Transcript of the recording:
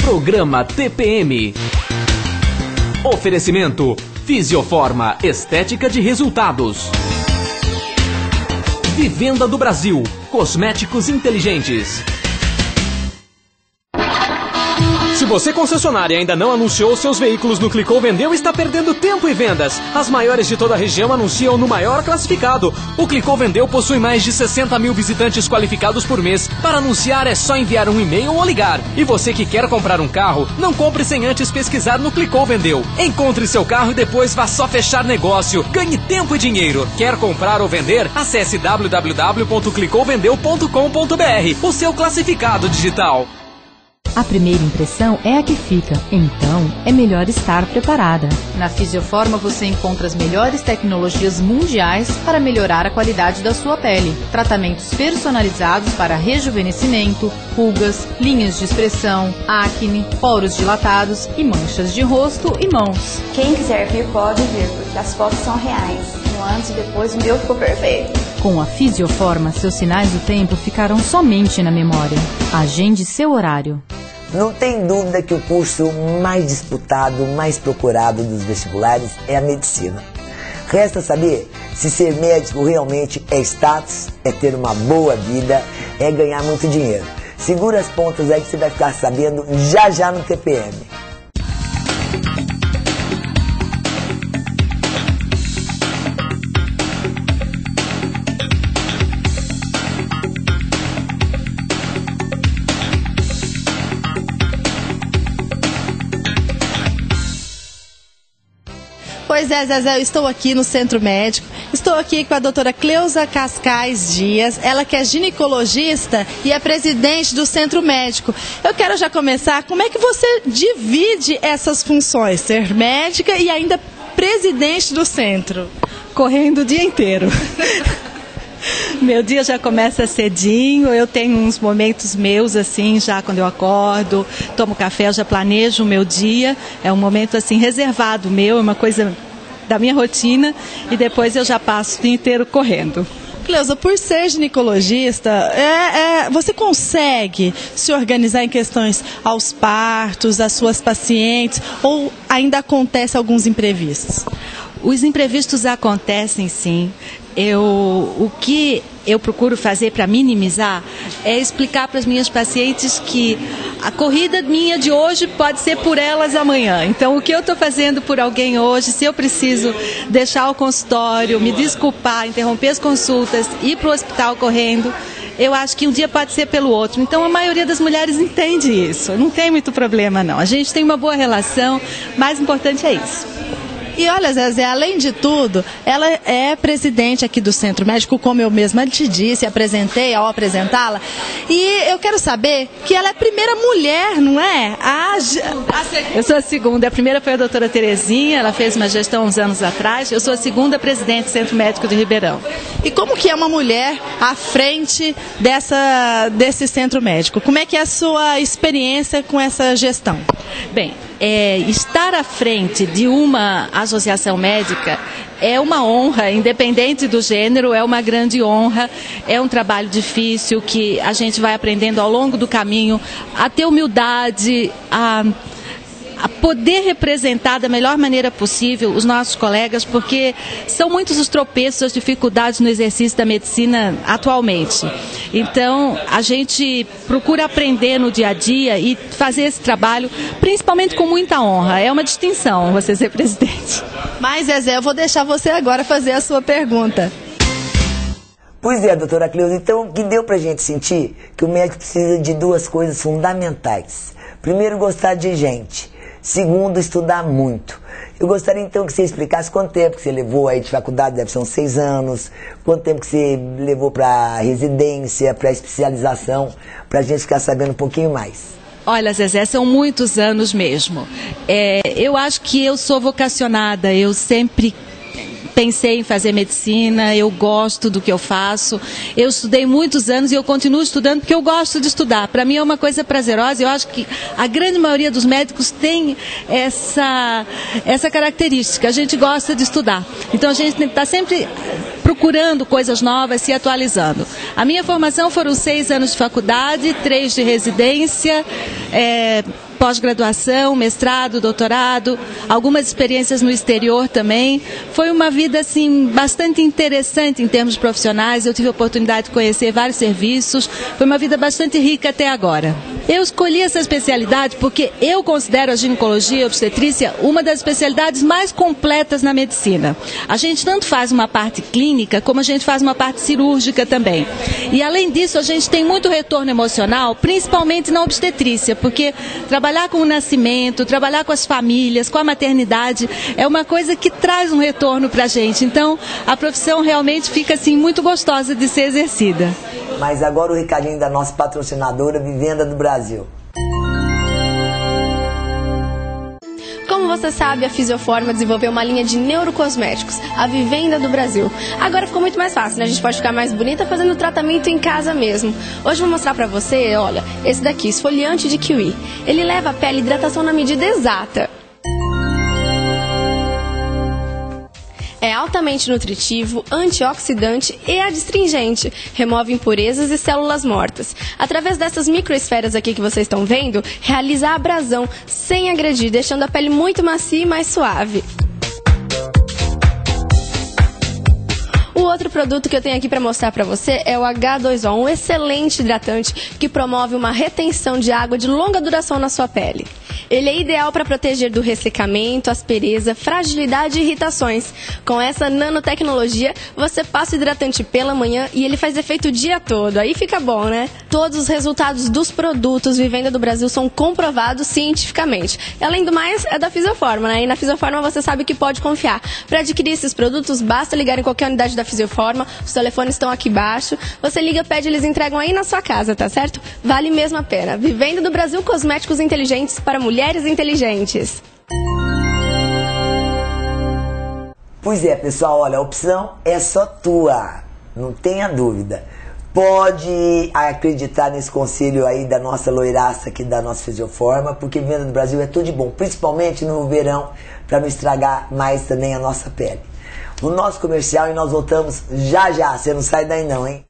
Programa TPM. Oferecimento Fisioforma, estética de resultados. Vivenda do Brasil, cosméticos inteligentes. Se você, concessionária, ainda não anunciou seus veículos no Clicou Vendeu, está perdendo tempo e vendas. As maiores de toda a região anunciam no maior classificado. O Clicou Vendeu possui mais de 60 mil visitantes qualificados por mês. Para anunciar é só enviar um e-mail ou ligar. E você que quer comprar um carro, não compre sem antes pesquisar no Clicou Vendeu. Encontre seu carro e depois vá só fechar negócio. Ganhe tempo e dinheiro. Quer comprar ou vender? Acesse www.clicouvendeu.com.br, o seu classificado digital. A primeira impressão é a que fica, então é melhor estar preparada. Na Fisioforma você encontra as melhores tecnologias mundiais para melhorar a qualidade da sua pele. Tratamentos personalizados para rejuvenescimento, rugas, linhas de expressão, acne, poros dilatados e manchas de rosto e mãos. Quem quiser vir pode vir, porque as fotos são reais. No antes e depois, o meu ficou perfeito. Com a Fisioforma, seus sinais do tempo ficarão somente na memória. Agende seu horário. Não tem dúvida que o curso mais disputado, mais procurado dos vestibulares é a medicina. Resta saber se ser médico realmente é status, é ter uma boa vida, é ganhar muito dinheiro. Segura as pontas aí que você vai ficar sabendo já já no TPM. Pois é, Zezé, eu estou aqui no Centro Médico, estou aqui com a doutora Cleusa Cascais Dias, ela que é ginecologista e é presidente do Centro Médico. Eu quero já começar, como é que você divide essas funções, ser médica e ainda presidente do centro? Correndo o dia inteiro. Meu dia já começa cedinho, eu tenho uns momentos meus assim, já quando eu acordo, tomo café, eu já planejo o meu dia, é um momento assim reservado meu, é uma coisa da minha rotina e depois eu já passo o dia inteiro correndo. Cleusa, por ser ginecologista, você consegue se organizar em questões aos partos, às suas pacientes, ou ainda acontece alguns imprevistos? Os imprevistos acontecem sim. O que eu procuro fazer para minimizar é explicar para as minhas pacientes que a corrida minha de hoje pode ser por elas amanhã. Então, o que eu estou fazendo por alguém hoje, se eu preciso deixar o consultório, me desculpar, interromper as consultas, ir para o hospital correndo, eu acho que um dia pode ser pelo outro. Então, a maioria das mulheres entende isso. Não tem muito problema, não. A gente tem uma boa relação, o mais importante é isso. E olha, Zezé, além de tudo, ela é presidente aqui do Centro Médico, como eu mesma te disse, apresentei ao apresentá-la. E eu quero saber que ela é a primeira mulher, não é? Eu sou a segunda. A primeira foi a doutora Terezinha, ela fez uma gestão uns anos atrás. Eu sou a segunda presidente do Centro Médico de Ribeirão. E como que é uma mulher à frente desse Centro Médico? Como é que é a sua experiência com essa gestão? Bem, estar à frente de uma associação médica é uma honra, independente do gênero, é uma grande honra, é um trabalho difícil que a gente vai aprendendo ao longo do caminho a ter humildade, a poder representar da melhor maneira possível os nossos colegas, porque são muitos os tropeços, as dificuldades no exercício da medicina atualmente. Então, a gente procura aprender no dia a dia e fazer esse trabalho, principalmente com muita honra. É uma distinção você ser presidente. Mas, Zezé, eu vou deixar você agora fazer a sua pergunta. Pois é, doutora Cleusa, então o que deu pra gente sentir que o médico precisa de duas coisas fundamentais. Primeiro, gostar de gente. Segundo, estudar muito. Eu gostaria então que você explicasse quanto tempo que você levou aí de faculdade, deve ser uns 6 anos, quanto tempo que você levou para residência, para especialização, para a gente ficar sabendo um pouquinho mais. Olha, Zezé, são muitos anos mesmo. Eu acho que eu sou vocacionada, eu sempre pensei em fazer medicina, eu gosto do que eu faço. Eu estudei muitos anos e eu continuo estudando porque eu gosto de estudar. Para mim é uma coisa prazerosa. Eu acho que a grande maioria dos médicos tem essa característica. A gente gosta de estudar. Então a gente está sempre procurando coisas novas, se atualizando. A minha formação foram 6 anos de faculdade, 3 de residência pós-graduação, mestrado, doutorado, algumas experiências no exterior também. Foi uma vida assim bastante interessante em termos profissionais. Eu tive a oportunidade de conhecer vários serviços. Foi uma vida bastante rica até agora. Eu escolhi essa especialidade porque eu considero a ginecologia e a obstetrícia uma das especialidades mais completas na medicina. A gente tanto faz uma parte clínica como a gente faz uma parte cirúrgica também. E além disso, a gente tem muito retorno emocional, principalmente na obstetrícia, porque trabalhar com o nascimento, trabalhar com as famílias, com a maternidade, é uma coisa que traz um retorno para a gente. Então, a profissão realmente fica assim muito gostosa de ser exercida. Mas agora o recadinho da nossa patrocinadora Vivenda do Brasil. Como você sabe, a Fisioforma desenvolveu uma linha de neurocosméticos, a Vivenda do Brasil. Agora ficou muito mais fácil, né? A gente pode ficar mais bonita fazendo tratamento em casa mesmo. Hoje eu vou mostrar pra você, olha, esse daqui, esfoliante de kiwi. Ele leva a pele e hidratação na medida exata. É altamente nutritivo, antioxidante e adstringente. Remove impurezas e células mortas. Através dessas microesferas aqui que vocês estão vendo, realiza a abrasão sem agredir, deixando a pele muito macia e mais suave. O outro produto que eu tenho aqui para mostrar para você é o H2O, um excelente hidratante que promove uma retenção de água de longa duração na sua pele. Ele é ideal para proteger do ressecamento, aspereza, fragilidade e irritações. Com essa nanotecnologia, você passa o hidratante pela manhã e ele faz efeito o dia todo. Aí fica bom, né? Todos os resultados dos produtos Vivenda do Brasil são comprovados cientificamente. E, além do mais, é da Fisioforma, né? E na Fisioforma você sabe que pode confiar. Para adquirir esses produtos, basta ligar em qualquer unidade da Fisioforma. Os telefones estão aqui embaixo. Você liga, pede, eles entregam aí na sua casa, tá certo? Vale mesmo a pena. Vivenda do Brasil, cosméticos inteligentes para mulheres inteligentes. Pois é, pessoal, olha, a opção é só tua, não tenha dúvida. Pode acreditar nesse conselho aí da nossa loiraça aqui da nossa Fisioforma, porque Vivenda do Brasil é tudo de bom, principalmente no verão, para não estragar mais também a nossa pele. O nosso comercial e nós voltamos já já, você não sai daí não, hein?